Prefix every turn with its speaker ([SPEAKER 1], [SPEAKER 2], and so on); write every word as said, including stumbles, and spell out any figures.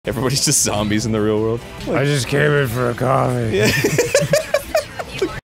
[SPEAKER 1] Everybody's just zombies in the real world.
[SPEAKER 2] I just came in for a coffee.
[SPEAKER 1] Yeah.